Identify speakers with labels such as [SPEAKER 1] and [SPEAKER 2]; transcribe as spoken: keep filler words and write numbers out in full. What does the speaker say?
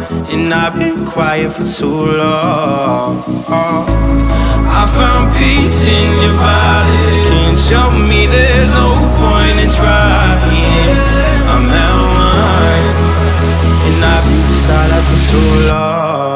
[SPEAKER 1] and I've been quiet for too long. I found peace in your violence. Can't show me there's no point in trying. I'm at one, and I've been silent for too long.